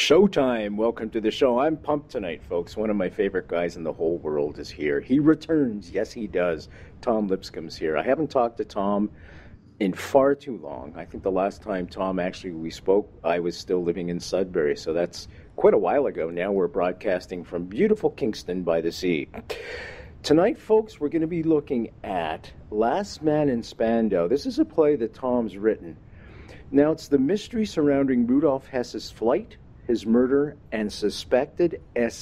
Showtime. Welcome to the show. I'm pumped tonight, folks. One of my favorite guys in the whole world is here. He returns. Yes, he does. Tom Lipscomb's here. I haven't talked to Tom in far too long. I think the last time, Tom, actually we spoke, I was still living in Sudbury, so that's quite a while ago. Now we're broadcasting from beautiful Kingston by the sea. Tonight, folks, we're going to be looking at Last Man in Spandau. This is a play that Tom's written. Now, it's the mystery surrounding Rudolph Hess's flight, his murder, and suspected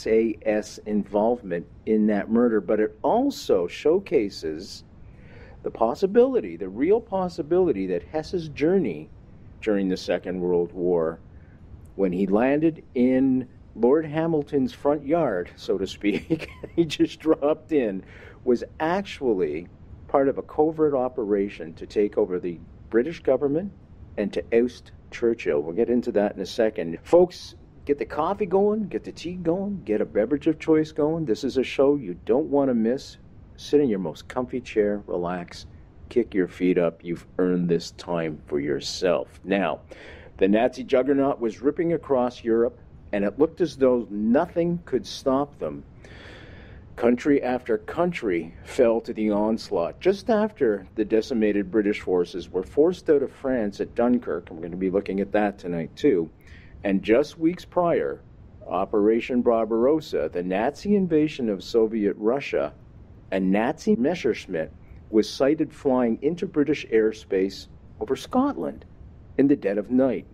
SAS involvement in that murder. But it also showcases the possibility, the real possibility, that Hess's journey during the Second World War, when he landed in Lord Hamilton's front yard, so to speak, he just dropped in, was actually part of a covert operation to take over the British government and to oust Churchill. We'll get into that in a second. Folks, get the coffee going, get the tea going, get a beverage of choice going. This is a show you don't want to miss. Sit in your most comfy chair, relax, kick your feet up. You've earned this time for yourself. Now, the Nazi juggernaut was ripping across Europe, and it looked as though nothing could stop them. Country after country fell to the onslaught. Just after the decimated British forces were forced out of France at Dunkirk, and we're going to be looking at that tonight too, and just weeks prior, Operation Barbarossa, the Nazi invasion of Soviet Russia, a Nazi Messerschmitt was sighted flying into British airspace over Scotland in the dead of night.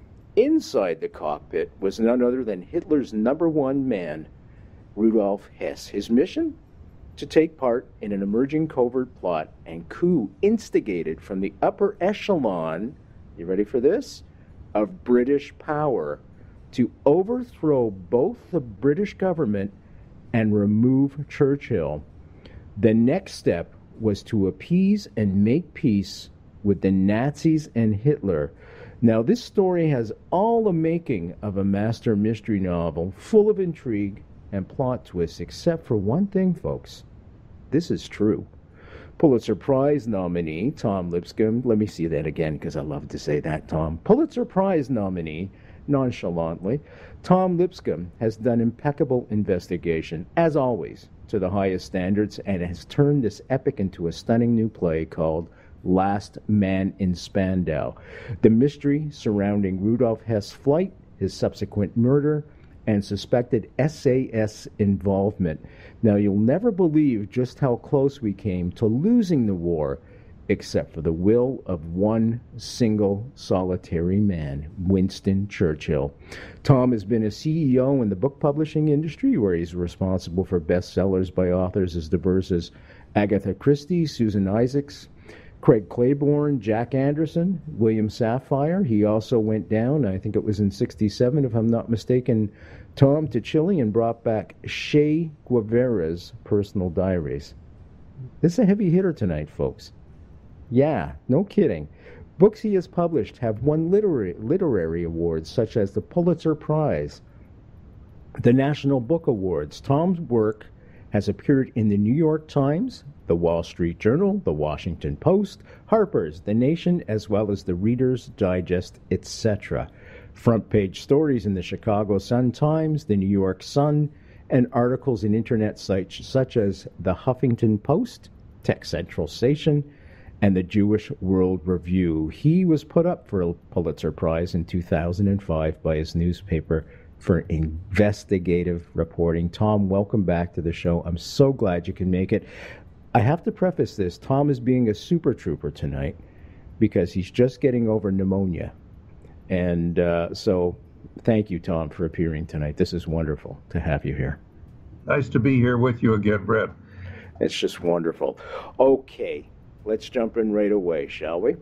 Inside the cockpit was none other than Hitler's number one man, Rudolph Hess. His mission? To take part in an emerging covert plot and coup instigated from the upper echelon, you ready for this, of British power, to overthrow both the British government and remove Churchill. The next step was to appease and make peace with the Nazis and Hitler. Now, this story has all the making of a master mystery novel, full of intrigue and plot twists, except for one thing, folks. This is true. Pulitzer Prize nominee Tom Lipscomb, let me see that again because I love to say that, Tom. Pulitzer Prize nominee, nonchalantly, Tom Lipscomb has done impeccable investigation, as always, to the highest standards, and has turned this epic into a stunning new play called Last Man in Spandau. The mystery surrounding Rudolph Hess' flight, his subsequent murder, and suspected SAS involvement. Now, you'll never believe just how close we came to losing the war, except for the will of one single solitary man, Winston Churchill. Tom has been a CEO in the book publishing industry, where he's responsible for bestsellers by authors as diverse as Agatha Christie, Susan Isaacs, Craig Claiborne, Jack Anderson, William Safire. He also went down, I think it was in 1967, if I'm not mistaken, Tom, to Chile and brought back Che Guevara's personal diaries. This is a heavy hitter tonight, folks. Yeah, no kidding. Books he has published have won literary awards such as the Pulitzer Prize, the National Book Awards. Tom's work has appeared in the New York Times, the Wall Street Journal, the Washington Post, Harper's, The Nation, as well as the Reader's Digest, etc. Front page stories in the Chicago Sun-Times, the New York Sun, and articles in internet sites such as the Huffington Post, Tech Central Station, and the Jewish World Review. He was put up for a Pulitzer Prize in 2005 by his newspaper for investigative reporting. Tom, welcome back to the show. I'm so glad you can make it. I have to preface this. Tom is being a super trooper tonight because he's just getting over pneumonia. And so thank you, Tom, for appearing tonight. This is wonderful to have you here. Nice to be here with you again, Brett. It's just wonderful. Okay, let's jump in right away, shall we?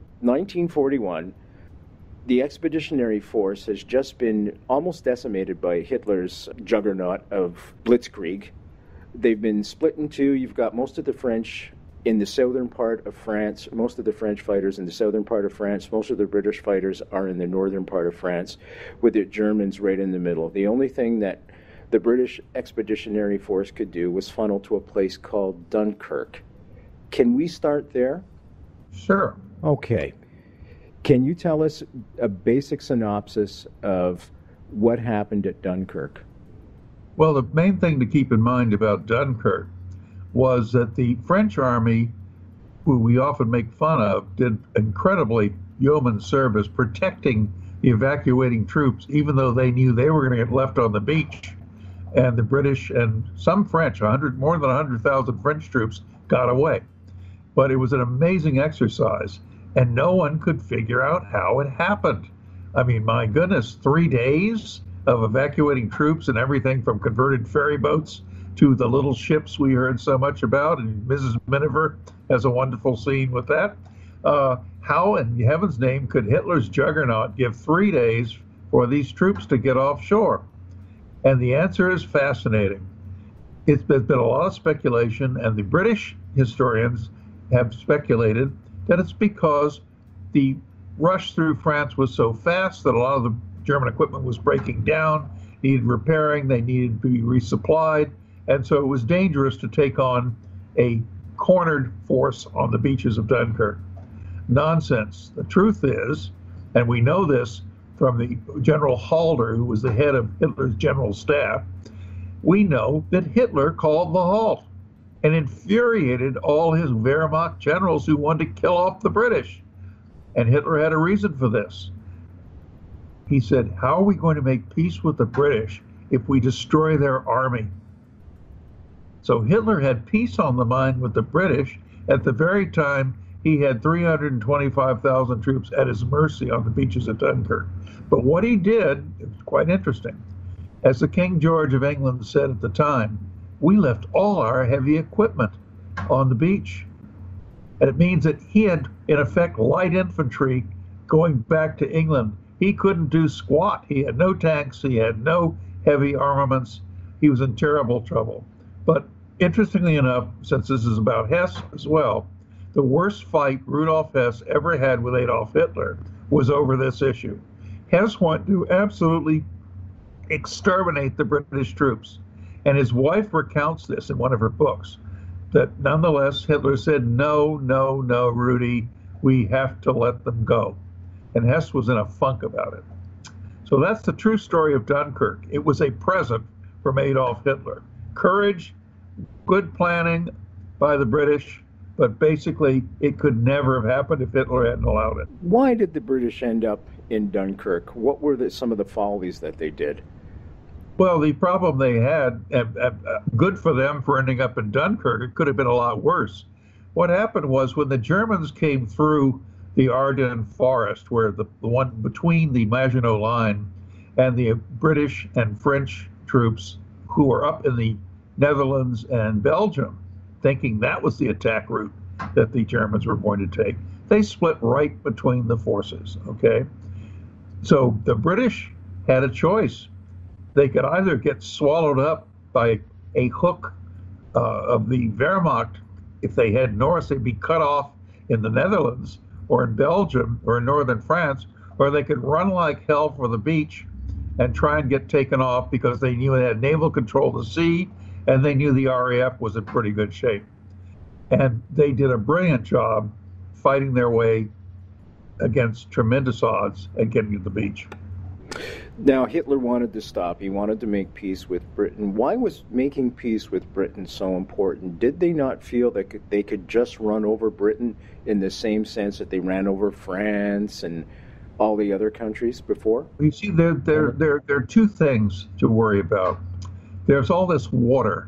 1941, the Expeditionary Force has just been almost decimated by Hitler's juggernaut of Blitzkrieg. They've been split in two. You've got most of the French in the southern part of France, most of the French fighters in the southern part of France, most of the British fighters are in the northern part of France, with the Germans right in the middle. The only thing that the British Expeditionary Force could do was funnel to a place called Dunkirk. Can we start there? Sure. Okay. Can you tell us a basic synopsis of what happened at Dunkirk? Well, the main thing to keep in mind about Dunkirk was that the French army, who we often make fun of, did incredibly yeoman service protecting the evacuating troops, even though they knew they were going to get left on the beach. And the British and some French, more than 100,000 French troops, got away. But it was an amazing exercise, and no one could figure out how it happened. I mean, my goodness, 3 days of evacuating troops and everything from converted ferry boats to the little ships we heard so much about, and Mrs. Miniver has a wonderful scene with that. How in heaven's name could Hitler's juggernaut give 3 days for these troops to get offshore? And the answer is fascinating. It's been a lot of speculation, and the British historians have speculated that it's because the rush through France was so fast that a lot of the German equipment was breaking down, needed repairing, they needed to be resupplied, and so it was dangerous to take on a cornered force on the beaches of Dunkirk. Nonsense. The truth is, and we know this from the General Halder, who was the head of Hitler's general staff, we know that Hitler called the halt and infuriated all his Wehrmacht generals who wanted to kill off the British. And Hitler had a reason for this. He said, how are we going to make peace with the British if we destroy their army? So Hitler had peace on the mind with the British at the very time he had 325,000 troops at his mercy on the beaches of Dunkirk. But what he did, it was quite interesting. As the King George of England said at the time, we left all our heavy equipment on the beach. And it means that he had, in effect, light infantry going back to England. He couldn't do squat. He had no tanks. He had no heavy armaments. He was in terrible trouble. But interestingly enough, since this is about Hess as well, the worst fight Rudolph Hess ever had with Adolf Hitler was over this issue. Hess wanted to absolutely exterminate the British troops. And his wife recounts this in one of her books, that nonetheless Hitler said, no, no, no, Rudy, we have to let them go. And Hess was in a funk about it. So that's the true story of Dunkirk. It was a present from Adolf Hitler. Courage, good planning by the British, but basically it could never have happened if Hitler hadn't allowed it. Why did the British end up in Dunkirk? What were some of the follies that they did? Well, the problem they had, good for them for ending up in Dunkirk, it could have been a lot worse. What happened was when the Germans came through the Ardennes forest, where the one between the Maginot Line and the British and French troops who were up in the Netherlands and Belgium, thinking that was the attack route that the Germans were going to take, they split right between the forces, okay? So the British had a choice. They could either get swallowed up by a hook of the Wehrmacht. If they head north, they'd be cut off in the Netherlands or in Belgium or in northern France, or they could run like hell for the beach and try and get taken off because they knew they had naval control of the sea and they knew the RAF was in pretty good shape. And they did a brilliant job fighting their way against tremendous odds and getting to the beach. Now, Hitler wanted to stop. He wanted to make peace with Britain. Why was making peace with Britain so important? Did they not feel that they could just run over Britain in the same sense that they ran over France and all the other countries before? You see, there are two things to worry about. There's all this water.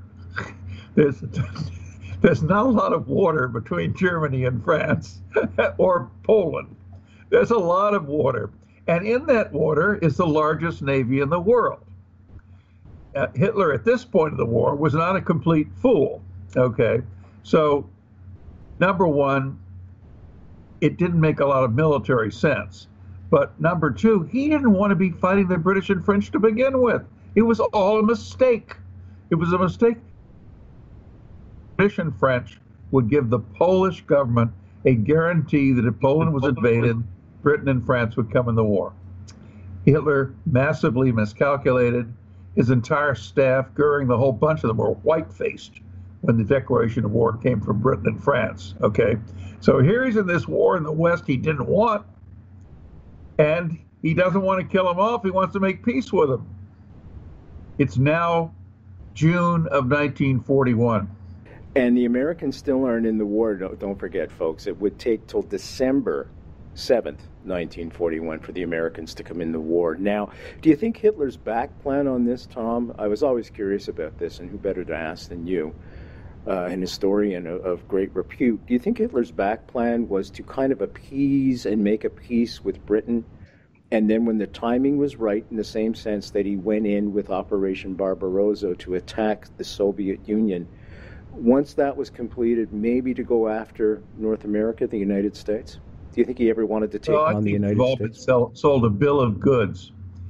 There's not a lot of water between Germany and France or Poland. There's a lot of water. And in that water is the largest navy in the world. Hitler, at this point of the war, was not a complete fool. Okay, so number one, it didn't make a lot of military sense. But number two, he didn't want to be fighting the British and French to begin with. It was all a mistake. It was a mistake. British and French would give the Polish government a guarantee that if Poland was invaded, Britain and France would come in the war. Hitler massively miscalculated. His entire staff, Goering, the whole bunch of them were white-faced when the declaration of war came from Britain and France, okay? So here he's in this war in the West he didn't want, and he doesn't want to kill him off. He wants to make peace with him. It's now June of 1941. And the Americans still aren't in the war. Don't forget, folks. It would take till December 7th, 1941, for the Americans to come in the war. Now, do you think Hitler's back plan on this, Tom? I was always curious about this, and who better to ask than you, an historian of great repute. Do you think Hitler's back plan was to kind of appease and make a peace with Britain, and then when the timing was right, in the same sense that he went in with Operation Barbarossa to attack the Soviet Union, once that was completed, maybe to go after North America, the United States? Do you think he ever wanted to take on the United States? Sold a bill of goods.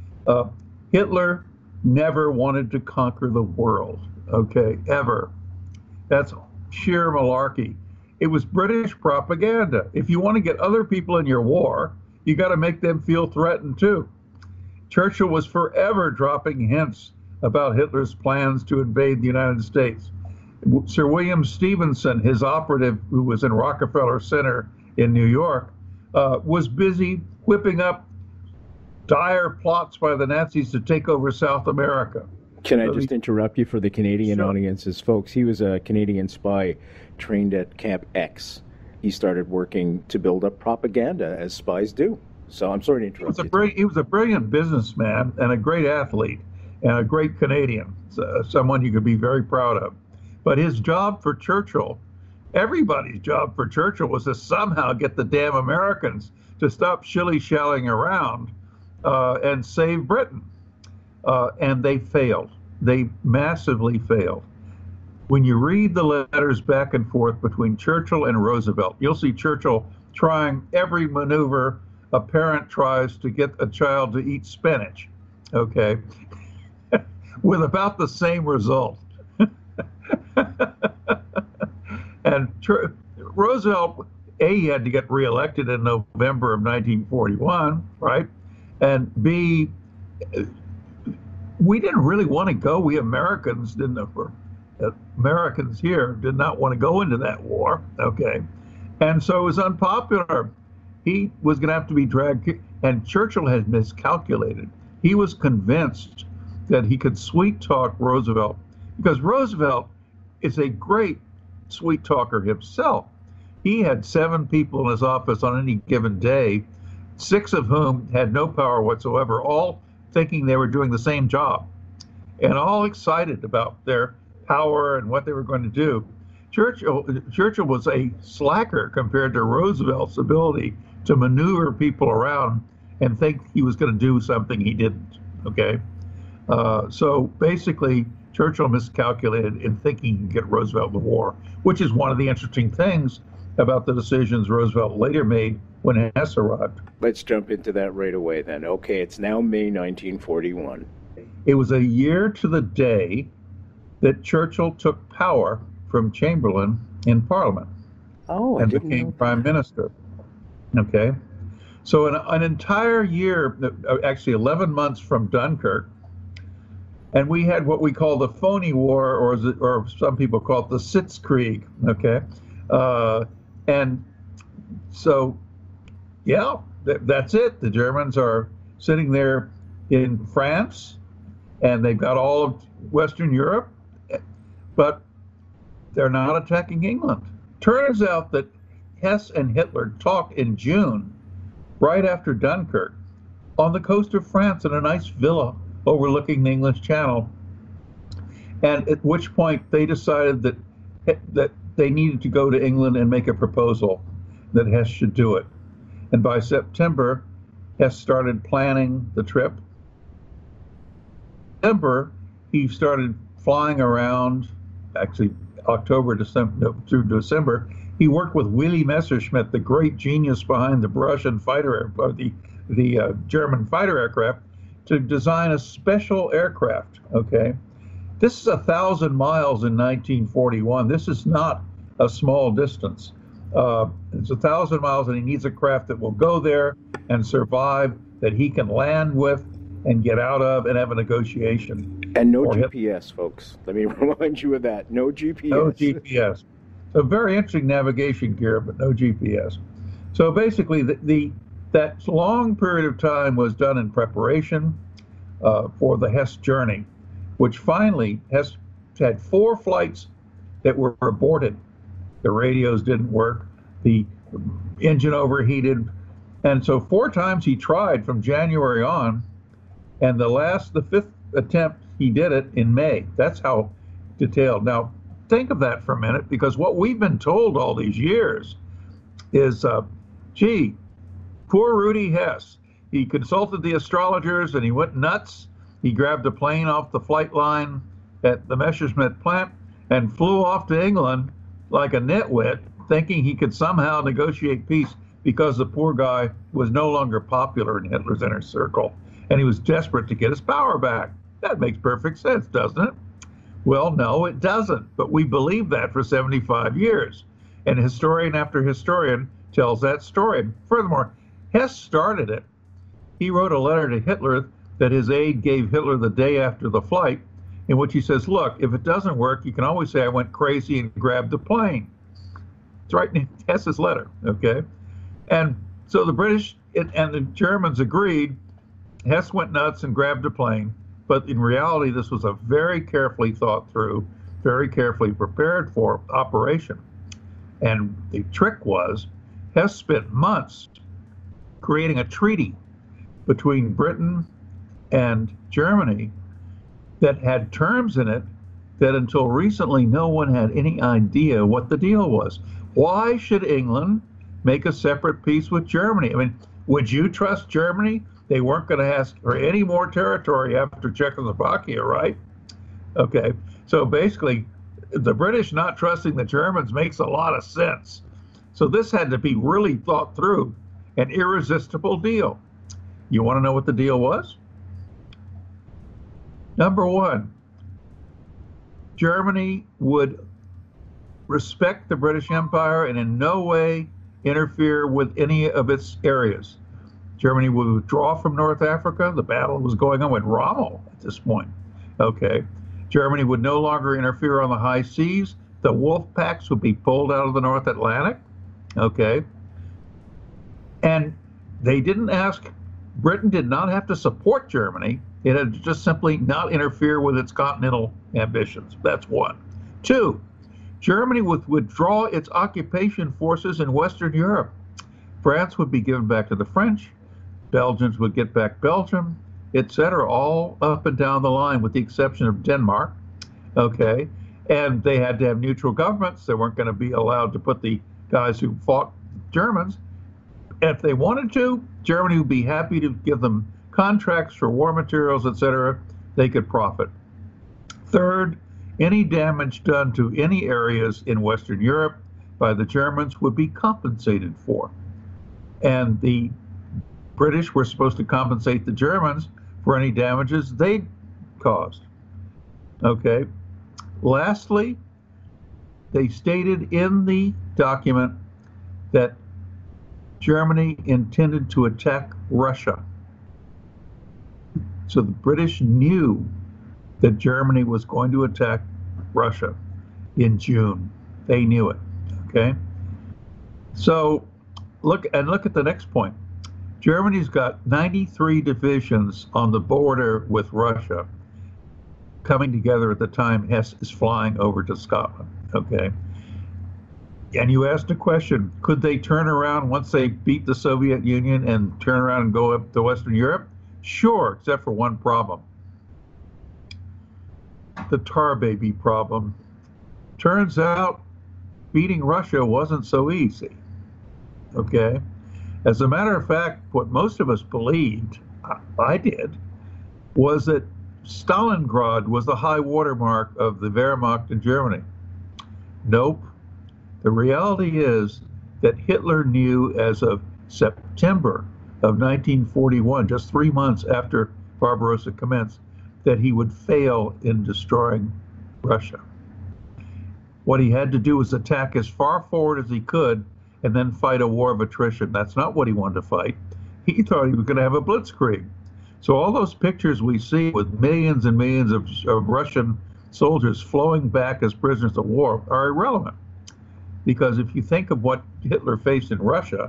Hitler never wanted to conquer the world, okay, ever. That's sheer malarkey. It was British propaganda. If you want to get other people in your war, you got to make them feel threatened too. Churchill was forever dropping hints about Hitler's plans to invade the United States. Sir William Stevenson, his operative who was in Rockefeller Center in New York, was busy whipping up dire plots by the Nazis to take over South America. Can I just interrupt you for the Canadian audiences? Folks, he was a Canadian spy trained at Camp X. He started working to build up propaganda, as spies do. So I'm sorry to interrupt you. He was a brilliant businessman and a great athlete and a great Canadian, someone you could be very proud of. But his job for Churchill, everybody's job for Churchill, was to somehow get the damn Americans to stop shilly-shallying around and save Britain. And they failed. They massively failed. When you read the letters back and forth between Churchill and Roosevelt, you'll see Churchill trying every maneuver a parent tries to get a child to eat spinach, okay, with about the same result. And Roosevelt, A, had to get reelected in November of 1941, right? And B, we didn't really want to go. We Americans Americans here did not want to go into that war, okay? And so it was unpopular. He was going to have to be dragged, and Churchill had miscalculated. He was convinced that he could sweet talk Roosevelt, because Roosevelt is a great sweet talker himself. He had 7 people in his office on any given day, 6 of whom had no power whatsoever, all thinking they were doing the same job, and all excited about their power and what they were going to do. Churchill was a slacker compared to Roosevelt's ability to maneuver people around and think he was going to do something he didn't, okay? So basically, Churchill miscalculated in thinking he could get Roosevelt in the war, which is one of the interesting things about the decisions Roosevelt later made when Hess arrived. Let's jump into that right away then. Okay, it's now May 1941. It was a year to the day that Churchill took power from Chamberlain in Parliament and became Prime Minister. Okay, so an entire year, actually 11 months from Dunkirk, and we had what we call the phony war, or some people call it the Sitzkrieg. Okay, and so yeah, that's it. The Germans are sitting there in France, and they've got all of Western Europe, but they're not attacking England. Turns out that Hess and Hitler talked in June, right after Dunkirk, on the coast of France in a nice villa overlooking the English Channel. And at which point they decided that they needed to go to England and make a proposal that Hess should do it. And by September, Hess started planning the trip. In September, he started flying around, actually October through December. He worked with Willy Messerschmitt, the great genius behind the Russian fighter, or the German fighter aircraft, to design a special aircraft. Okay, this is 1,000 miles in 1941. This is not a small distance. It's 1,000 miles, and he needs a craft that will go there and survive, that he can land with and get out of and have a negotiation. And no GPS, folks. Let me remind you of that. No GPS. No GPS. So very interesting navigation gear, but no GPS. So basically, the That long period of time was done in preparation for the Hess journey, which finally Hess had 4 flights that were aborted. The radios didn't work, the engine overheated, and so 4 times he tried from January on, and the 5th attempt he did it in May. That's how detailed. Now think of that for a minute, because what we've been told all these years is, gee, poor Rudy Hess. He consulted the astrologers and he went nuts. He grabbed a plane off the flight line at the Messerschmitt plant and flew off to England like a nitwit, thinking he could somehow negotiate peace because the poor guy was no longer popular in Hitler's inner circle and he was desperate to get his power back. That makes perfect sense, doesn't it? Well, no, it doesn't, but we believed that for 75 years. And historian after historian tells that story. Furthermore, Hess started it. He wrote a letter to Hitler that his aide gave Hitler the day after the flight, in which he says, look, if it doesn't work, you can always say I went crazy and grabbed the plane. It's right in Hess's letter, okay? And so the British and the Germans agreed. Hess went nuts and grabbed a plane, but in reality, this was a very carefully thought through, very carefully prepared for operation. And the trick was, Hess spent months creating a treaty between Britain and Germany that had terms in it that until recently no one had any idea what the deal was. Why should England make a separate peace with Germany? I mean, would you trust Germany? They weren't going to ask for any more territory after Czechoslovakia, right? Okay, so basically, the British not trusting the Germans makes a lot of sense. So this had to be really thought through, an irresistible deal. You want to know what the deal was? Number one, Germany would respect the British Empire and in no way interfere with any of its areas. Germany would withdraw from North Africa. The battle was going on with Rommel at this point. Okay. Germany would no longer interfere on the high seas. The wolf packs would be pulled out of the North Atlantic. Okay. And they didn't ask, Britain did not have to support Germany. It had to just simply not interfere with its continental ambitions. That's one. Two, Germany would withdraw its occupation forces in Western Europe. France would be given back to the French. Belgians would get back Belgium, etc., all up and down the line, with the exception of Denmark. Okay. And they had to have neutral governments. They weren't going to be allowed to put the guys who fought Germans. If they wanted to, Germany would be happy to give them contracts for war materials, etc. They could profit. Third, any damage done to any areas in Western Europe by the Germans would be compensated for. And the British were supposed to compensate the Germans for any damages they caused. Okay. Lastly, they stated in the document that Germany intended to attack Russia. So the British knew that Germany was going to attack Russia in June. They knew it. Okay. So look at the next point. Germany's got 93 divisions on the border with Russia coming together at the time Hess is flying over to Scotland. Okay. And you asked a question, could they turn around once they beat the Soviet Union and turn around and go up to Western Europe? Sure, except for one problem. The tar baby problem. Turns out beating Russia wasn't so easy. Okay. As a matter of fact, what most of us believed, I did, was that Stalingrad was the high watermark of the Wehrmacht in Germany. Nope. The reality is that Hitler knew as of September of 1941, just 3 months after Barbarossa commenced, that he would fail in destroying Russia. What he had to do was attack as far forward as he could and then fight a war of attrition. That's not what he wanted to fight. He thought he was going to have a blitzkrieg. So all those pictures we see with millions and millions of Russian soldiers flowing back as prisoners of war are irrelevant. Because if you think of what Hitler faced in Russia,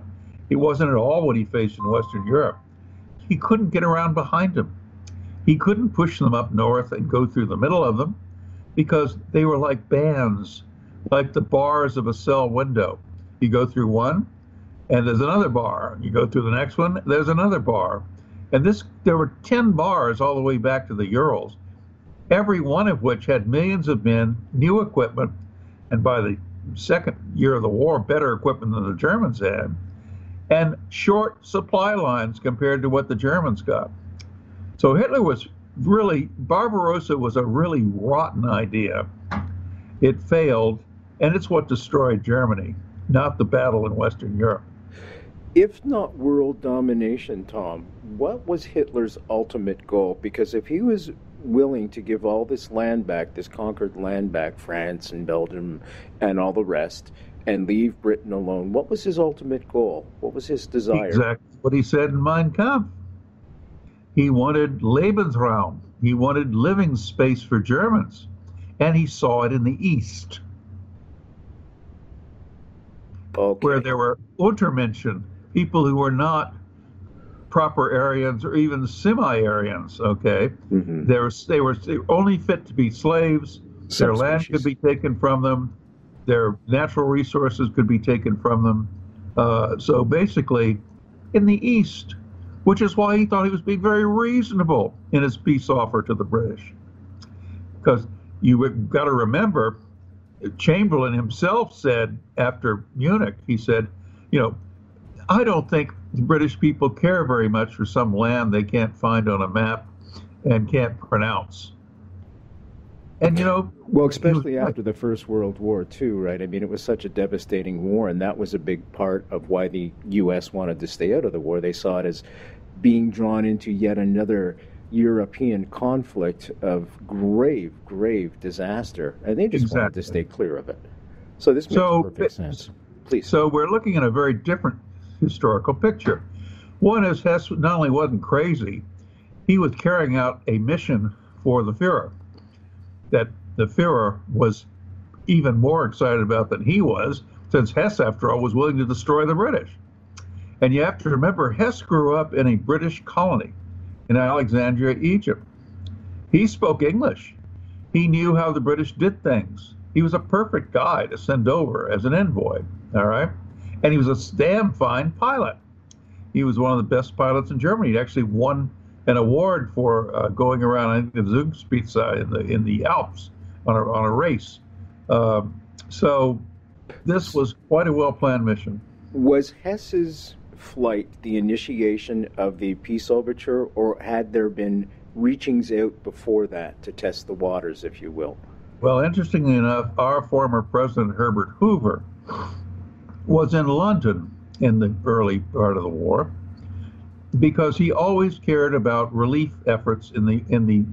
It wasn't at all what he faced in Western Europe. He couldn't get around behind them. He couldn't push them up north and go through the middle of them because they were like bands, like the bars of a cell window. You go through one, and there's another bar. You go through the next one, there's another bar. And there were 10 bars all the way back to the Urals, every one of which had millions of men, new equipment, and by the second year of the war, better equipment than the Germans had, and short supply lines compared to what the Germans got. So Barbarossa was a really rotten idea. It failed, and it's what destroyed Germany, not the battle in Western Europe. If not world domination, Tom, what was Hitler's ultimate goal? Because if he was willing to give all this land back, this conquered land back, France and Belgium and all the rest, and leave Britain alone, what was his ultimate goal? What was his desire? Exactly what he said in Mein Kampf. He wanted Lebensraum. He wanted living space for Germans. And he saw it in the East, where there were Untermenschen, people who were not proper Aryans or even semi-Aryans, okay? Mm-hmm. They were only fit to be slaves. Their land could be taken from them. Their natural resources could be taken from them. So basically, in the East, which is why he thought he was being very reasonable in his peace offer to the British. Because you've got to remember, Chamberlain himself said after Munich, he said, I don't think the British people care very much for some land they can't find on a map and can't pronounce. And, well, especially after the First World War, too, right? I mean, it was such a devastating war, and that was a big part of why the U.S. wanted to stay out of the war. They saw it as being drawn into yet another European conflict of grave, grave disaster, and they just wanted to stay clear of it. So this makes perfect sense. Please. So we're looking at a very different historical picture. One is Hess not only wasn't crazy, he was carrying out a mission for the Fuhrer that the Fuhrer was even more excited about than he was, since Hess, after all, was willing to destroy the British. And you have to remember, Hess grew up in a British colony in Alexandria, Egypt. He spoke English. He knew how the British did things. He was a perfect guy to send over as an envoy, all right? And he was a damn fine pilot. He was one of the best pilots in Germany. He actually won an award for going around the Zugspitze in the Alps on a race. So this was quite a well-planned mission. Was Hess's flight the initiation of the peace overture, or had there been reachings out before that to test the waters, if you will? Well, interestingly enough, our former President Herbert Hoover was in London in the early part of the war because he always cared about relief efforts in the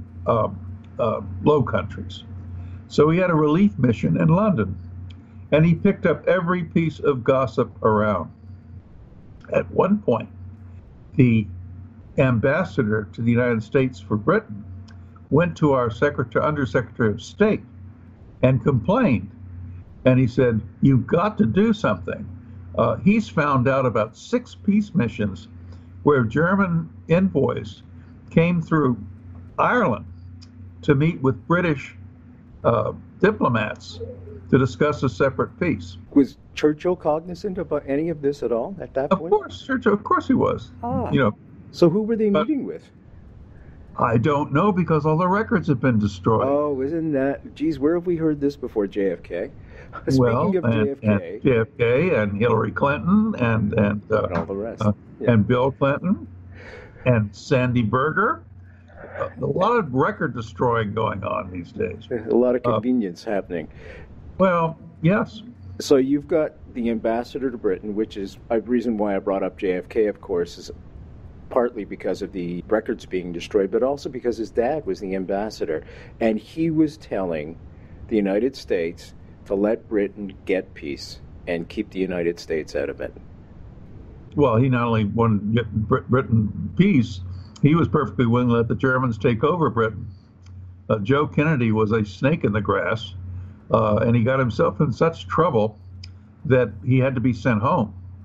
Low Countries. So he had a relief mission in London, and he picked up every piece of gossip around. At one point, the ambassador to the United States for Britain went to our Undersecretary of State and complained. And he said, "You've got to do something." He's found out about 6 peace missions where German envoys came through Ireland to meet with British diplomats to discuss a separate peace. Was Churchill cognizant about any of this at all at that point? Of course, Churchill. Of course he was. So who were they meeting with? I don't know, because all the records have been destroyed. Oh, isn't that? Geez, where have we heard this before? JFK. Speaking of JFK and Hillary Clinton and all the rest, and Bill Clinton and Sandy Berger. A lot of record destroying going on these days. A lot of convenience happening. Well, yes. So you've got the ambassador to Britain, which is a reason why I brought up JFK, of course, is partly because of the records being destroyed, but also because his dad was the ambassador. And he was telling the United States to let Britain get peace and keep the United States out of it. Well, he not only wanted to get Britain peace, he was perfectly willing to let the Germans take over Britain. Joe Kennedy was a snake in the grass, and he got himself in such trouble that he had to be sent home.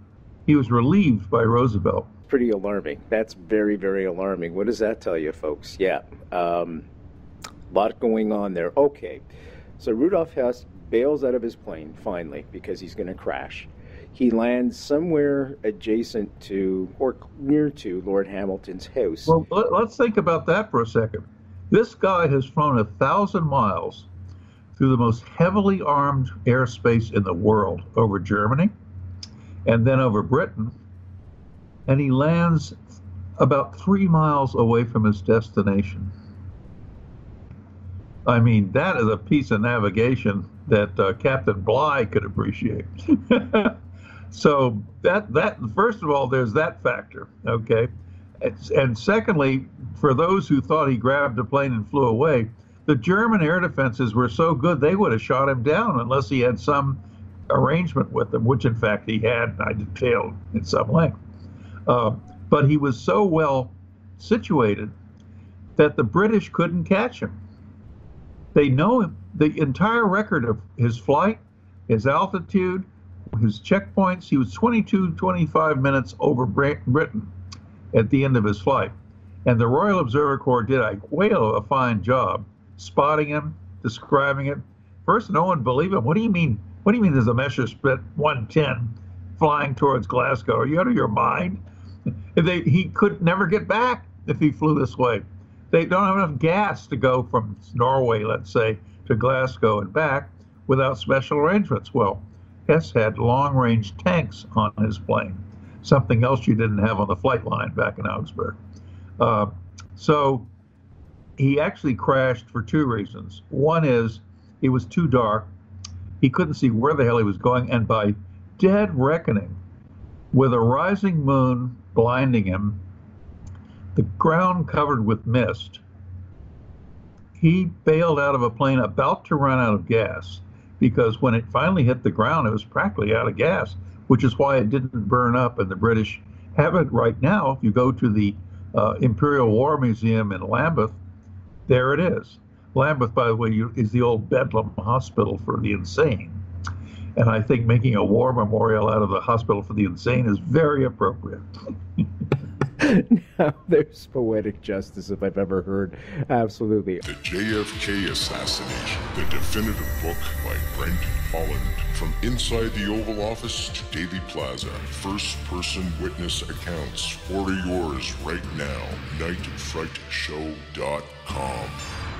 he was relieved by Roosevelt. Pretty alarming. That's very, very alarming. What does that tell you, folks? Yeah, lot going on there. Okay, so Rudolph Hess bails out of his plane, finally, because he's going to crash. He lands somewhere adjacent to, or near to, Lord Hamilton's house. Well, let's think about that for a second. This guy has flown 1,000 miles through the most heavily armed airspace in the world, over Germany, and then over Britain, and he lands about 3 miles away from his destination. I mean, that is a piece of navigation that Captain Bligh could appreciate. So that first of all, there's that factor, okay? And secondly, for those who thought he grabbed a plane and flew away, the German air defenses were so good they would have shot him down unless he had some arrangement with them, which in fact he had, and I detailed in some length. But he was so well situated that the British couldn't catch him. They know him. The entire record of his flight, his altitude, his checkpoints, he was 25 minutes over Britain at the end of his flight. And the Royal Observer Corps did a whale of a fine job spotting him, describing it. First, no one believed him. What do you mean? What do you mean there's a Messerschmitt 110 flying towards Glasgow? Are you out of your mind? He could never get back if he flew this way. They don't have enough gas to go from Norway, let's say, to Glasgow and back without special arrangements. Well, Hess had long-range tanks on his plane, something else you didn't have on the flight line back in Augsburg. So he actually crashed for two reasons. One is it was too dark. He couldn't see where the hell he was going, and by dead reckoning, with a rising moon blinding him, the ground covered with mist, he bailed out of a plane about to run out of gas, because when it finally hit the ground, it was practically out of gas, which is why it didn't burn up, and the British have it right now. If you go to the Imperial War Museum in Lambeth, there it is. Lambeth, by the way, is the old Bedlam Hospital for the Insane. And I think making a war memorial out of the Hospital for the Insane is very appropriate. Now, there's poetic justice if I've ever heard. Absolutely. The JFK Assassination, the definitive book by Brent Holland. From inside the Oval Office to Daily Plaza, first-person witness accounts. Order yours right now. nightfrightshow.com.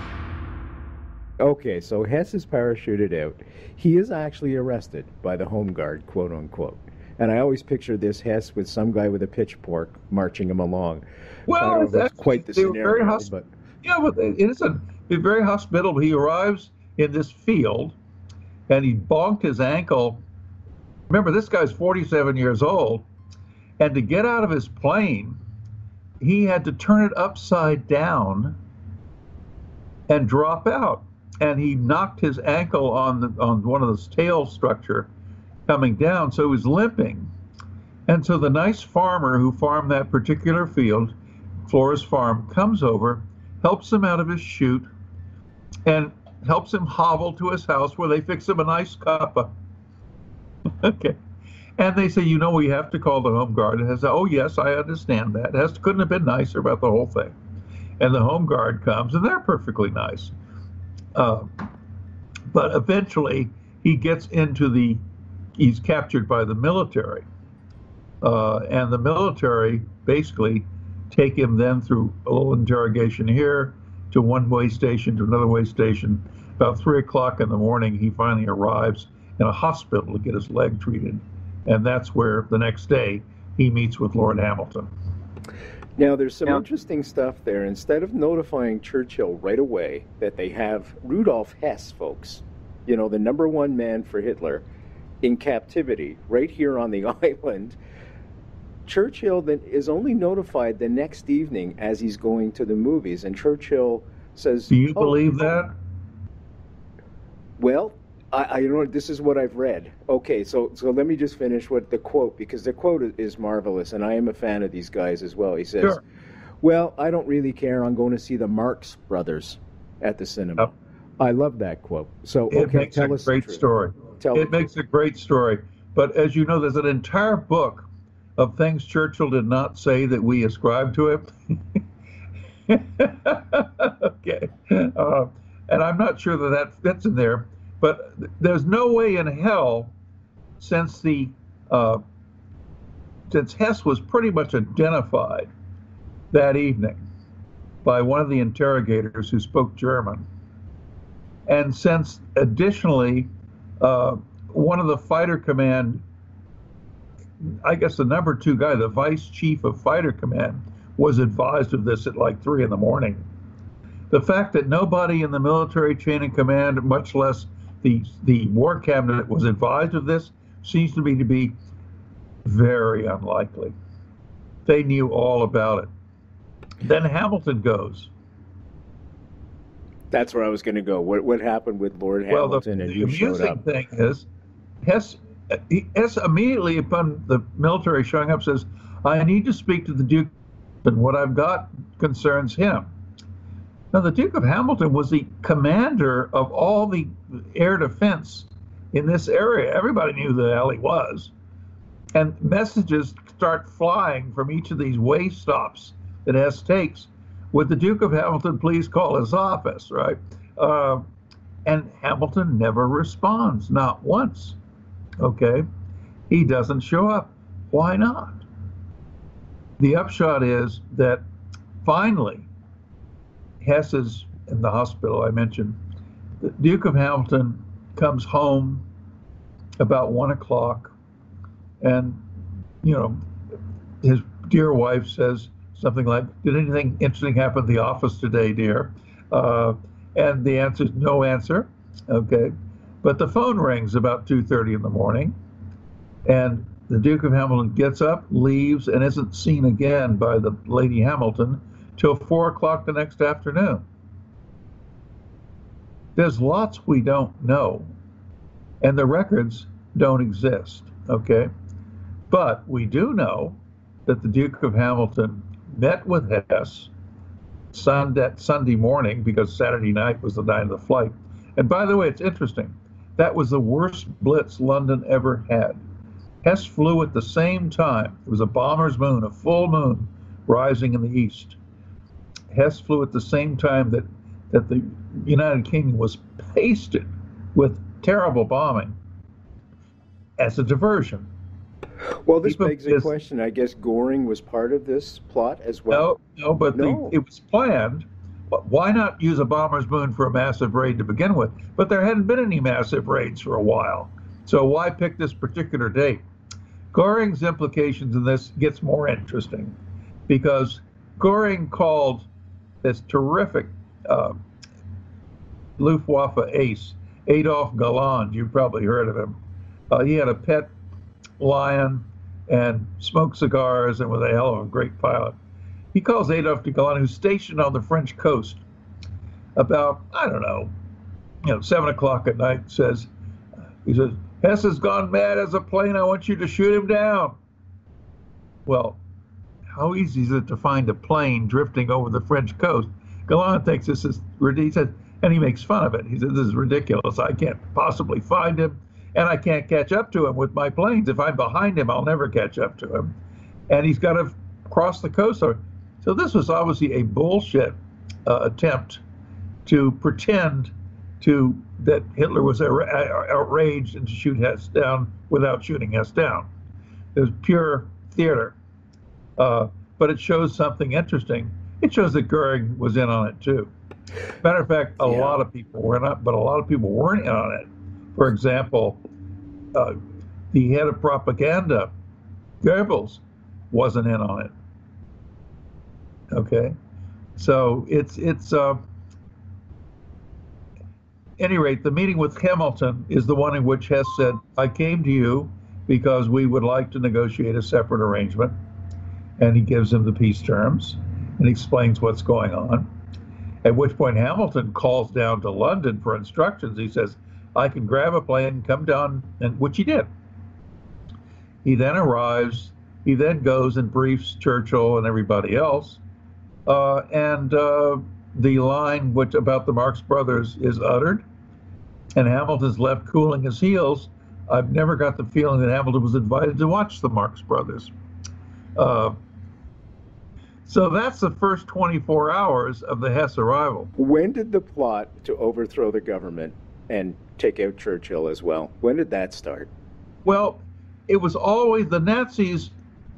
Okay, so Hess is parachuted out. He is actually arrested by the Home Guard, quote unquote. And I always picture this Hess with some guy with a pitchfork marching him along. Well, that's quite the scenario. But yeah, but it is very hospitable. He arrives in this field, and he bonked his ankle. Remember, this guy's 47 years old, and to get out of his plane, he had to turn it upside down and drop out. And he knocked his ankle on one of the tail structure coming down, so he was limping. And so the nice farmer who farmed that particular field, Flores Farm, comes over, helps him out of his chute, and helps him hobble to his house where they fix him a nice cuppa. Okay. And they say, we have to call the Home Guard. And I say, oh, yes, I understand that. Couldn't have been nicer about the whole thing. And the Home Guard comes, and they're perfectly nice. But eventually, he gets he's captured by the military. And the military basically take him then through a little interrogation here to one way station to another way station. About 3 o'clock in the morning, he finally arrives in a hospital to get his leg treated. And that's where the next day he meets with Lord Hamilton. Now, there's some interesting stuff there. Instead of notifying Churchill right away that they have Rudolph Hess, folks, the number one man for Hitler, in captivity right here on the island, Churchill then is only notified the next evening as he's going to the movies. And Churchill says, do you believe that? Well, I this is what I've read. Okay, so let me just finish with the quote, because the quote is marvelous, and I am a fan of these guys as well. He says, sure. Well, I don't really care. I'm going to see the Marx Brothers at the cinema. Oh. I love that quote. So, it makes a great story. It makes a great story. But as you know, there's an entire book of things Churchill did not say that we ascribe to him. Okay. And I'm not sure that that fits in there, but there's no way in hell, since Hess was pretty much identified that evening by one of the interrogators who spoke German, and since additionally one of the fighter command, I guess the number 2 guy, the vice chief of fighter command, was advised of this at like 3 in the morning. The fact that nobody in the military chain of command, much less the war cabinet, was advised of this seems to me to be very unlikely. They knew all about it. Then Hamilton goes. That's where I was going to go. What happened with Lord Hamilton and who showed up? The amusing thing is, Hess immediately upon the military showing up says, "I need to speak to the Duke, and what I've got concerns him." Now, the Duke of Hamilton was the commander of all the air defense in this area. Everybody knew who the hell he was. And messages start flying from each of these way stops that Hess takes. Would the Duke of Hamilton please call his office, right? And Hamilton never responds, not once. Okay? He doesn't show up. Why not? The upshot is that finally, Hess is in the hospital, I mentioned. The Duke of Hamilton comes home about 1 o'clock, and, you know, his dear wife says something like, "Did anything interesting happen at the office today, dear?" And the answer is no answer. Okay. But the phone rings about 2:30 in the morning, and the Duke of Hamilton gets up, leaves, and isn't seen again by the Lady Hamilton till 4 o'clock the next afternoon. There's lots we don't know, and the records don't exist, okay? But we do know that the Duke of Hamilton met with Hess Sunday morning, because Saturday night was the night of the flight. And by the way, it's interesting. That was the worst blitz London ever had. Hess flew at the same time. It was a bomber's moon, a full moon rising in the east. Hess flew at the same time that the United Kingdom was pasted with terrible bombing as a diversion. Well, this begs the question. I guess Goring was part of this plot as well. No, it was planned. Why not use a bomber's moon for a massive raid to begin with? But there hadn't been any massive raids for a while. So why pick this particular date? Goring's implications in this gets more interesting, because Goring called this terrific Luftwaffe ace, Adolf Galland. You've probably heard of him. He had a pet lion and smoked cigars and was a hell of a great pilot. He calls Adolf de Galland, who's stationed on the French coast, about, 7 o'clock at night, he says, "Hess has gone mad as a plane. I want you to shoot him down." Well, how easy is it to find a plane drifting over the French coast? Galland thinks this is ridiculous, and he makes fun of it. He says, "This is ridiculous. I can't possibly find him, and I can't catch up to him with my planes. If I'm behind him, I'll never catch up to him. And he's got to cross the coast." So this was obviously a bullshit attempt to pretend that Hitler was outraged and to shoot Hess down without shooting Hess down. It was pure theater. But it shows something interesting. It shows that Goering was in on it too. Matter of fact, a lot of people were not, but a lot of people weren't in on it. For example, the head of propaganda, Goebbels, wasn't in on it. Okay, so it's any rate, the meeting with Hamilton is the one in which Hess said, "I came to you because we would like to negotiate a separate arrangement," and he gives him the peace terms and explains what's going on. At which point Hamilton calls down to London for instructions. He says, "I can grab a plane, come down," and which he did. He then arrives. He then goes and briefs Churchill and everybody else. The line about the Marx Brothers is uttered, and Hamilton's left cooling his heels. I've never got the feeling that Hamilton was invited to watch the Marx Brothers. Uh, so that's the first 24 hours of the Hess arrival. When did the plot to overthrow the government and take out Churchill as well, when did that start? Well, it was always the Nazis,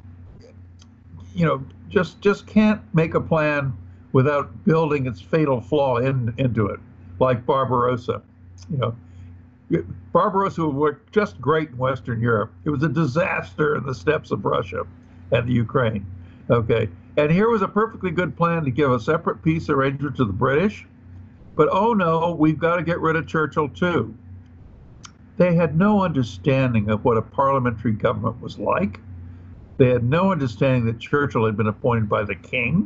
just can't make a plan without building its fatal flaw into it, like Barbarossa. Barbarossa worked just great in Western Europe. It was a disaster in the steppes of Russia and the Ukraine. Okay, and here was a perfectly good plan to give a separate peace arrangement to the British, but oh no, we've got to get rid of Churchill too. They had no understanding of what a parliamentary government was like. They had no understanding that Churchill had been appointed by the king.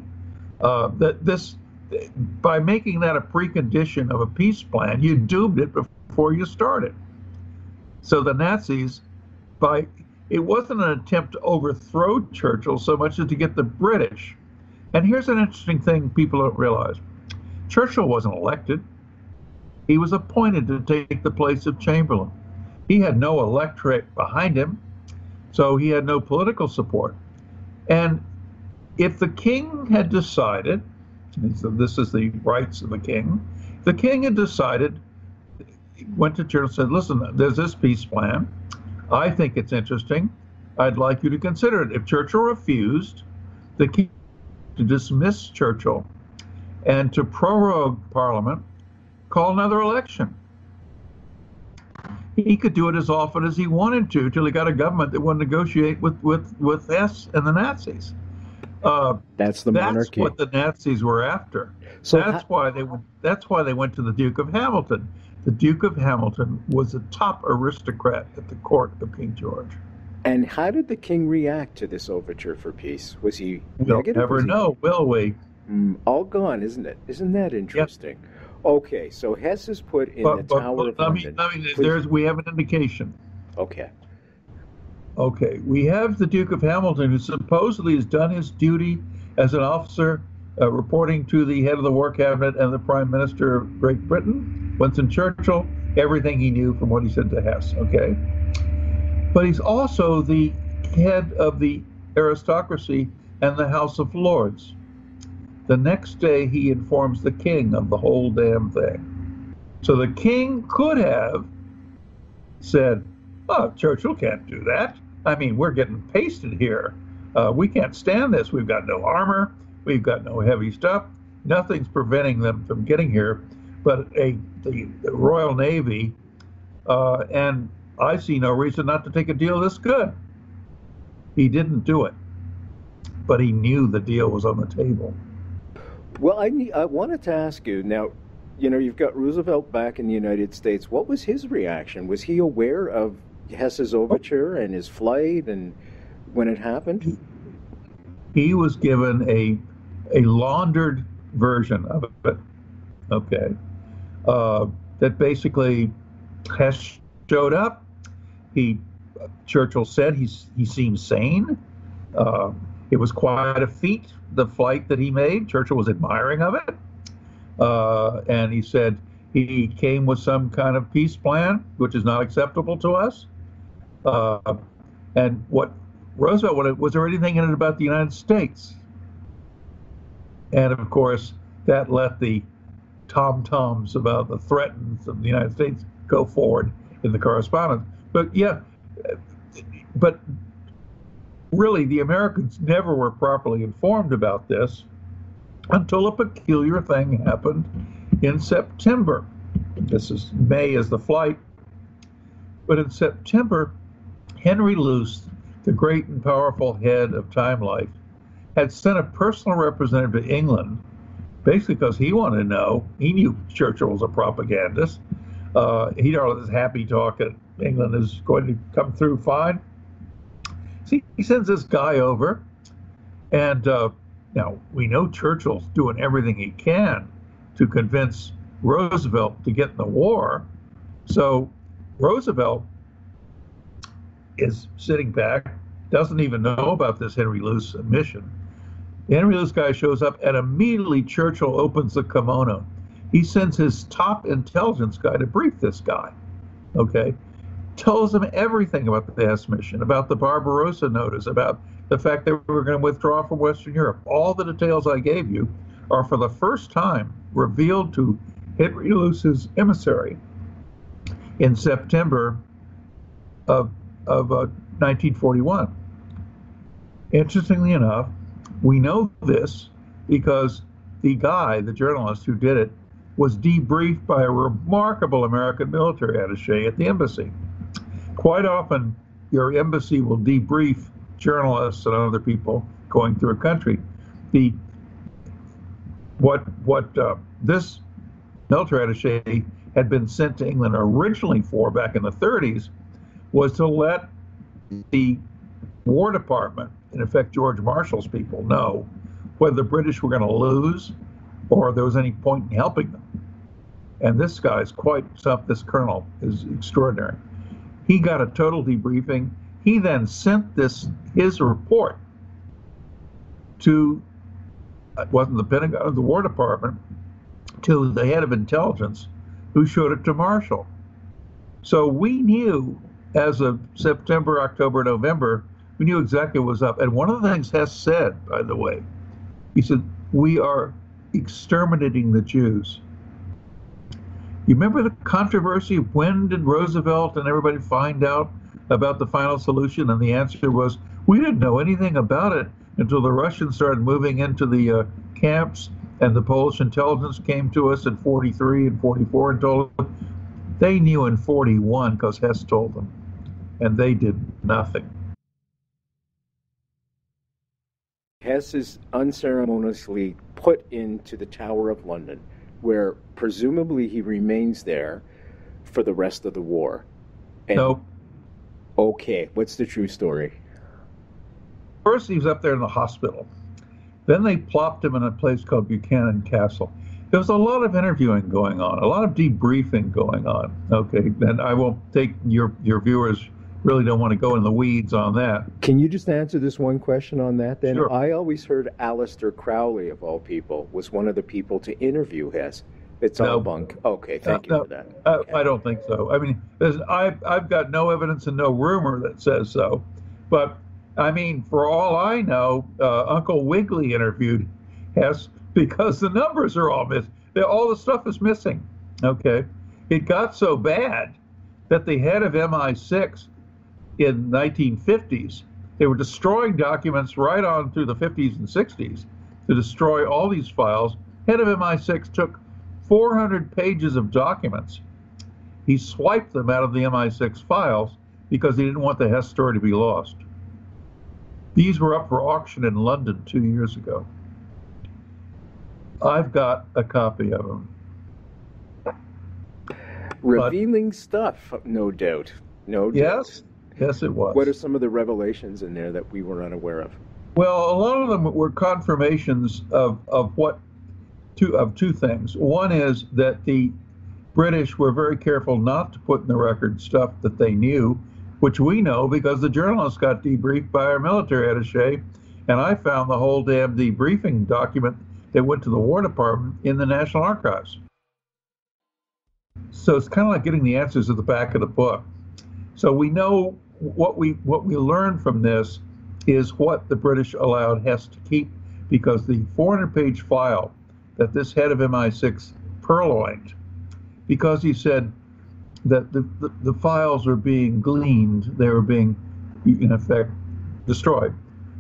By making that a precondition of a peace plan, you doomed it before you started. So the Nazis, it wasn't an attempt to overthrow Churchill so much as to get the British. And here's an interesting thing people don't realize. Churchill wasn't elected. He was appointed to take the place of Chamberlain. He had no electorate behind him, so he had no political support. And if the king had decided, so this is the rights of the king had decided, went to Churchill and said, listen, there's this peace plan. I think it's interesting. I'd like you to consider it. If Churchill refused, the king to dismiss Churchill and to prorogue Parliament, call another election. He could do it as often as he wanted to till he got a government that would negotiate with Hess and the Nazis. That's the monarchy. That's what the Nazis were after. So that's why they went to the Duke of Hamilton. The Duke of Hamilton was a top aristocrat at the court of King George. And how did the king react to this overture for peace? Was he negative? We'll never know, will we? All gone, isn't it? Isn't that interesting? Yep. Okay, so Hess is put in the Tower of London. We have an indication. Okay. Okay, we have the Duke of Hamilton, who supposedly has done his duty as an officer, reporting to the head of the War Cabinet and the Prime Minister of Great Britain, Winston Churchill, everything he knew from what he said to Hess, okay? But he's also the head of the aristocracy and the House of Lords. The next day, he informs the king of the whole damn thing. So the king could have said, oh, Churchill can't do that. I mean, we're getting pasted here. We can't stand this. We've got no armor. We've got no heavy stuff. Nothing's preventing them from getting here but the Royal Navy. And I see no reason not to take a deal this good. He didn't do it, but he knew the deal was on the table. Well, I wanted to ask you, now, you've got Roosevelt back in the United States. What was his reaction? Was he aware of Hess's overture and his flight and when it happened? He was given a laundered version of it, okay, that basically Hess showed up. Churchill said he seemed sane. It was quite a feat, the flight that he made. Churchill was admiring of it. And he said he came with some kind of peace plan, which is not acceptable to us. And what Roosevelt, was there anything in it about the United States? And of course, that let the tom-toms about the threats of the United States go forward in the correspondence. But really, the Americans never were properly informed about this until a peculiar thing happened in September. May is the flight. But in September, Henry Luce, the great and powerful head of Time Life, had sent a personal representative to England, basically because he wanted to know. He knew Churchill was a propagandist. He did all this happy talk that England is going to come through fine. See, he sends this guy over, and now we know Churchill's doing everything he can to convince Roosevelt to get in the war. So Roosevelt is sitting back, doesn't even know about this Henry Luce mission. The Henry Luce guy shows up, and immediately Churchill opens the kimono. He sends his top intelligence guy to brief this guy, okay? Tells him everything about the Hess mission, about the Barbarossa notice, about the fact that we were going to withdraw from Western Europe. All the details I gave you are for the first time revealed to Henry Luce's emissary in September of 1941. Interestingly enough, we know this because the journalist who did it, was debriefed by a remarkable American military attaché at the embassy. Quite often, your embassy will debrief journalists and other people going through a country. This military attaché had been sent to England originally for back in the 30s was to let the War Department, in effect George Marshall's people, know whether the British were going to lose or there was any point in helping them. And this guy's this colonel is extraordinary. He got a total debriefing. He then sent his report to, it wasn't the Pentagon, the War Department, to the head of intelligence, who showed it to Marshall. So we knew, as of September, October, November, we knew exactly what was up. And one of the things Hess said, by the way, he said, we are exterminating the Jews. You remember the controversy? When did Roosevelt and everybody find out about the final solution? And the answer was, we didn't know anything about it until the Russians started moving into the camps, and the Polish intelligence came to us in 43 and 44 and told us. They knew in 41 because Hess told them, and they did nothing. Hess is unceremoniously put into the Tower of London, where presumably he remains there for the rest of the war. And, no. Okay, what's the true story? First, he was up there in the hospital. Then they plopped him in a place called Buchanan Castle. There was a lot of interviewing going on, a lot of debriefing going on. Okay, and I won't take your viewers really don't want to go in the weeds on that. Can you just answer this one question on that then? Sure. I always heard Aleister Crowley, of all people, was one of the people to interview Hess. It's all bunk. Okay, thank you for that. Okay. I don't think so. I mean, I've got no evidence and no rumor that says so. But, I mean, for all I know, Uncle Wiggily interviewed Hess because the numbers are all missing. All the stuff is missing. Okay. It got so bad that the head of MI6 in 1950s, they were destroying documents right on through the 50s and 60s to destroy all these files. Head of MI6 took 400 pages of documents. He swiped them out of the MI6 files because he didn't want the Hess story to be lost. These were up for auction in London 2 years ago. I've got a copy of them. Revealing stuff, no doubt. No doubt. Yes, it was. What are some of the revelations in there that we were unaware of? Well, a lot of them were confirmations of two things. One is that the British were very careful not to put in the record stuff that they knew, which we know because the journalists got debriefed by our military attaché, and I found the whole damn debriefing document that went to the War Department in the National Archives. So it's kind of like getting the answers at the back of the book. So we know what we learned from this is what the British allowed Hess to keep, because the 400-page file that this head of MI6 purloined, because he said that the files are being gleaned, they were being, in effect, destroyed.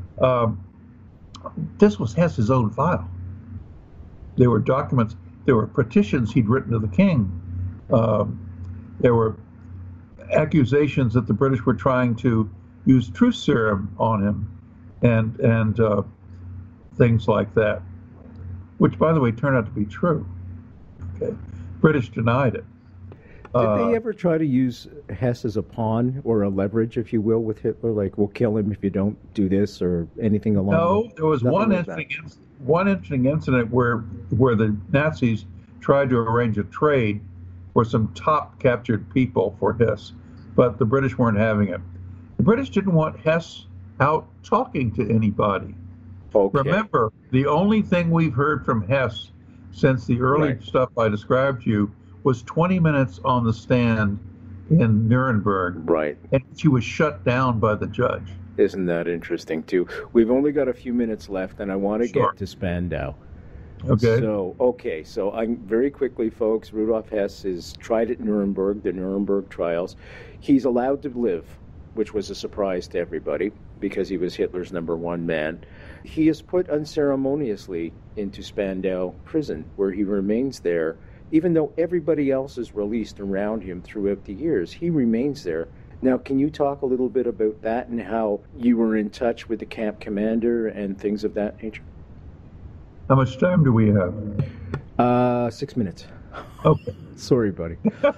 This was Hess's own file. There were documents, there were petitions he'd written to the king. There were accusations that the British were trying to use truth serum on him and things like that, which, by the way, turned out to be true. Okay, British denied it. Did they ever try to use Hess as a pawn or a leverage, if you will, with Hitler? Like, we'll kill him if you don't do this or anything along. No, there was one interesting incident where the Nazis tried to arrange a trade for some top captured people for Hess, but the British weren't having it. The British didn't want Hess out talking to anybody. Okay. Remember, the only thing we've heard from Hess since the early stuff I described to you was 20 minutes on the stand in Nuremberg. Right. And she was shut down by the judge. Isn't that interesting, too? We've only got a few minutes left, and I want to Sure. get to Spandau. Okay. So I'm very quickly, folks, Rudolph Hess is tried at Nuremberg, the Nuremberg trials. He's allowed to live, which was a surprise to everybody because he was Hitler's #1 man. He is put unceremoniously into Spandau prison, where he remains there. Even though everybody else is released around him throughout the years, he remains there. Now, can you talk a little bit about that and how you were in touch with the camp commander and things of that nature? How much time do we have? 6 minutes. Okay. Sorry, buddy.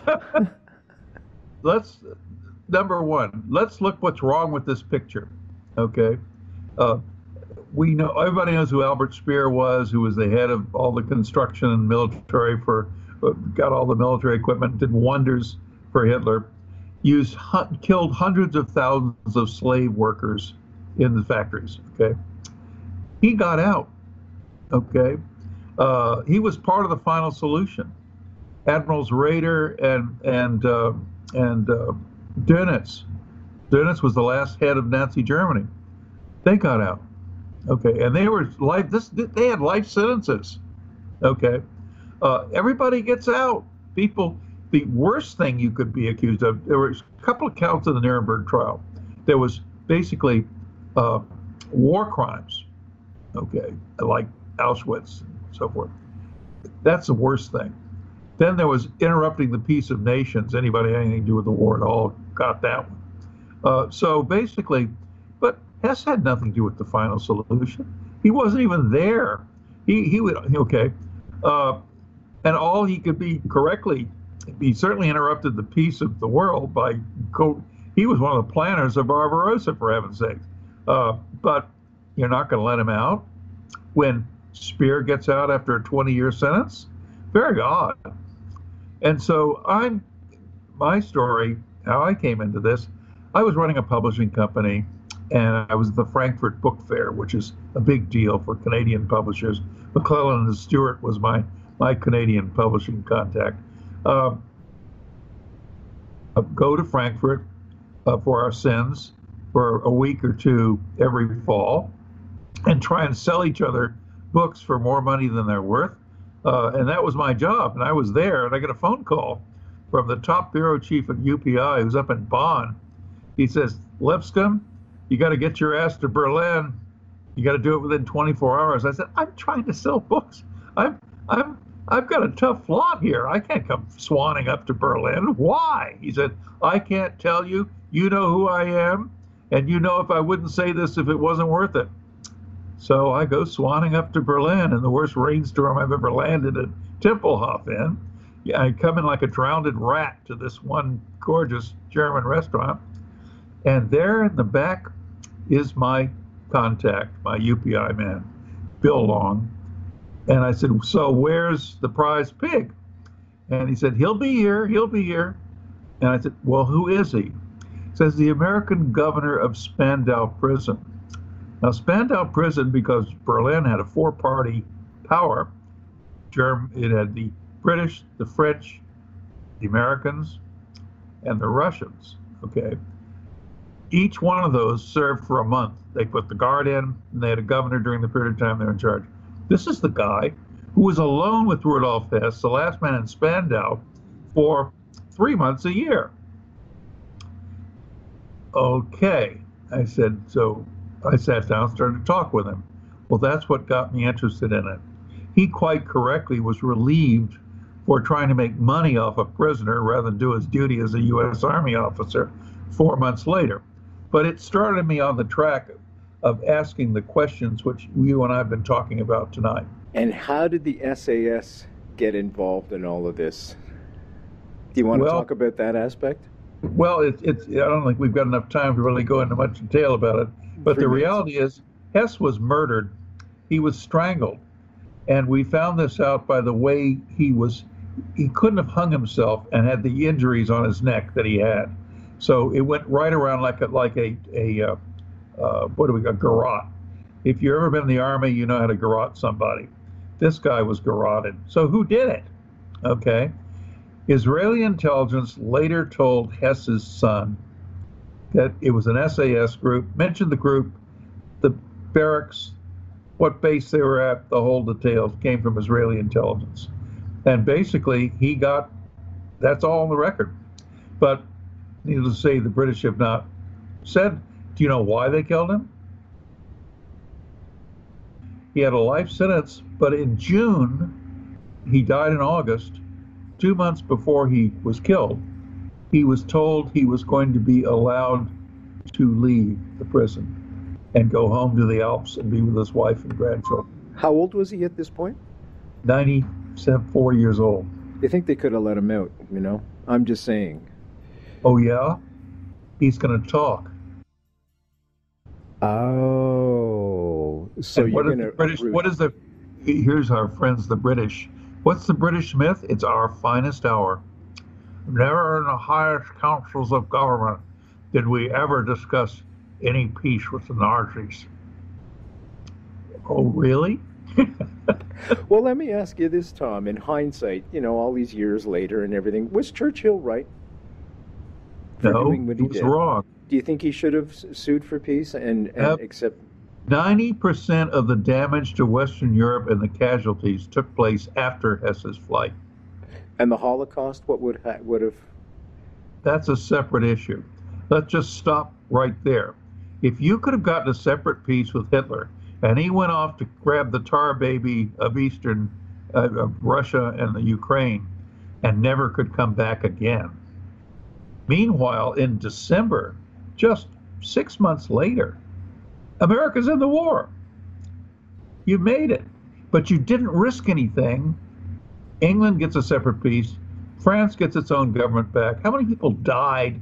Number one, let's look what's wrong with this picture. Okay. Everybody knows who Albert Speer was, who was the head of all the construction and military got all the military equipment, did wonders for Hitler, killed hundreds of thousands of slave workers in the factories. Okay. He got out. Okay. He was part of the final solution. Admirals Raeder and Dönitz. Dönitz was the last head of Nazi Germany. They got out. Okay, and they had life sentences. Okay, everybody gets out. The worst thing you could be accused of. There were a couple of counts in the Nuremberg trial. There was basically war crimes. Okay, like Auschwitz and so forth. That's the worst thing. Then there was interrupting the peace of nations. Anybody had anything to do with the war at all got that one. So basically, but Hess had nothing to do with the final solution. He wasn't even there. He and all he could be correctly, he certainly interrupted the peace of the world he was one of the planners of Barbarossa, for heaven's sake. But you're not going to let him out when Speer gets out after a 20-year sentence? Very odd. And so my story, how I came into this, I was running a publishing company, and I was at the Frankfurt Book Fair, which is a big deal for Canadian publishers. McClellan and Stewart was my Canadian publishing contact. Go to Frankfurt for our sins for a week or two every fall and try and sell each other books for more money than they're worth. And that was my job. And I was there, and I got a phone call from the top bureau chief at UPI, who's up in Bonn. He says, Lipscomb, you got to get your ass to Berlin. You got to do it within 24 hours. I said, I'm trying to sell books. I've got a tough lot here. I can't come swanning up to Berlin. Why? He said, I can't tell you. You know who I am, and you know if I wouldn't say this if it wasn't worth it. So I go swanning up to Berlin in the worst rainstorm I've ever landed at Tempelhof in. Yeah, I come in like a drowned rat to this one gorgeous German restaurant, and there in the back is my contact, my UPI man, Bill Long. And I said, so where's the prize pig? And he said, he'll be here. And I said, well, who is he? He says, the American governor of Spandau Prison. Now, Spandau Prison, because Berlin had a four-party power, it had the British, the French, the Americans, and the Russians, okay? Each one of those served for a month. They put the guard in, and they had a governor during the period of time they were in charge. This is the guy who was alone with Rudolph Hess, the last man in Spandau, for 3 months a year. Okay, I said, so I sat down and started to talk with him. Well, that's what got me interested in it. He quite correctly was relieved for trying to make money off a prisoner rather than do his duty as a U.S. Army officer 4 months later. But it started me on the track of asking the questions which you and I have been talking about tonight. And how did the SAS get involved in all of this? Do you want to talk about that aspect? Well, I don't think we've got enough time to really go into much detail about it. But the reality is, Hess was murdered. He was strangled. And we found this out by the way he couldn't have hung himself and had the injuries on his neck that he had. So it went right around like a garrote. If you've ever been in the Army, you know how to garrote somebody. This guy was garroted. So who did it? Okay. Israeli intelligence later told Hess's son that it was an SAS group, mentioned the group, the barracks, what base they were at, the whole details came from Israeli intelligence. And basically, that's all on the record. But needless to say, the British have not said, do you know why they killed him? He had a life sentence, but in June, he died in August, 2 months before he was killed. He was told he was going to be allowed to leave the prison and go home to the Alps and be with his wife and grandchildren. How old was he at this point? 94 years old. You think they could have let him out, you know? I'm just saying. Oh, yeah? He's going to talk. Oh. So and you're going to... Here's our friends, the British. What's the British myth? It's our finest hour. Never in the highest councils of government did we ever discuss any peace with the Nazis. Oh, really? Well, let me ask you this, Tom. In hindsight, you know, all these years later and everything, was Churchill right for doing what he was wrong. Do you think he should have sued for peace and accept? 90% of the damage to Western Europe and the casualties took place after Hess's flight. And the Holocaust, what would have? That's a separate issue. Let's just stop right there. If you could have gotten a separate peace with Hitler, and he went off to grab the tar baby of Eastern Russia and the Ukraine, and never could come back again. Meanwhile, in December, just 6 months later, America's in the war. You made it, but you didn't risk anything. England gets a separate peace. France gets its own government back. How many people died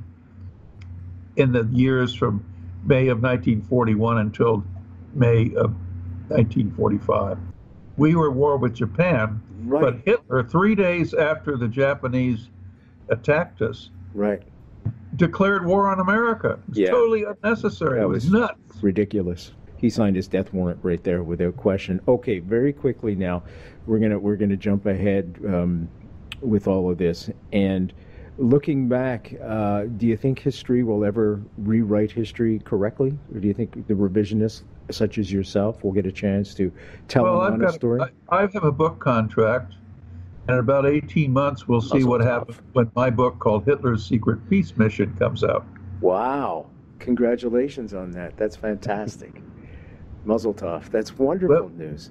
in the years from May of 1941 until May of 1945? We were at war with Japan, right. But Hitler, 3 days after the Japanese attacked us, right, declared war on America. It was totally unnecessary. It was nuts. Ridiculous. He signed his death warrant right there without question. Okay, very quickly now, we're gonna jump ahead with all of this. And looking back, do you think history will ever rewrite history correctly, or do you think the revisionists, such as yourself, will get a chance to tell an honest story? I have a book contract, and in about 18 months, we'll see what happens when my book called Hitler's Secret Peace Mission comes out. Wow. Congratulations on that. That's fantastic. Muzzle tov. That's wonderful news.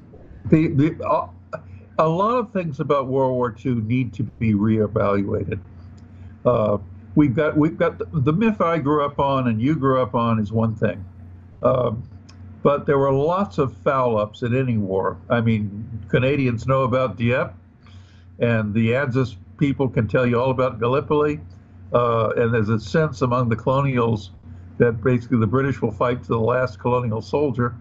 A lot of things about World War II need to be reevaluated. We've got the myth I grew up on and you grew up on is one thing. But there were lots of foul-ups in any war. I mean, Canadians know about Dieppe, and the Axis people can tell you all about Gallipoli. And there's a sense among the colonials that basically the British will fight to the last colonial soldier.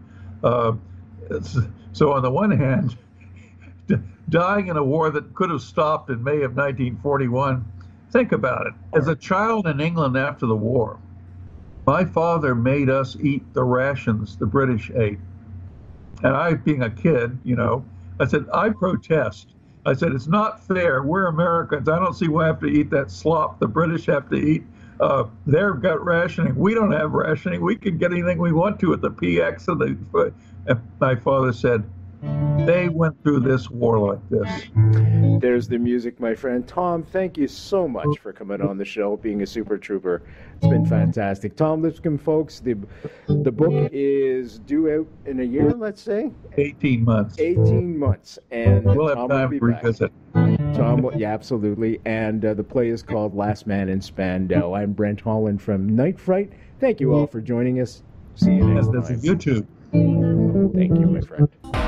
So on the one hand, dying in a war that could have stopped in May of 1941, think about it. As a child in England after the war, my father made us eat the rations the British ate. And I, being a kid, you know, I said, I protest. I said, it's not fair. We're Americans. I don't see why I have to eat that slop the British have to eat. They've got rationing. We don't have rationing. We can get anything we want to at the PX. And my father said, they went through this war like this. There's the music, my friend. Tom, thank you so much for coming on the show, being a super trooper. It's been fantastic. Tom Lipscomb, folks, the book is due out in a year, let's say? 18 months. 18 months. And we'll have time to revisit. Tom, yeah, absolutely. And the play is called Last Man in Spandau. I'm Brent Holland from Night Fright. Thank you all for joining us. See you next time. This is YouTube. Thank you, my friend.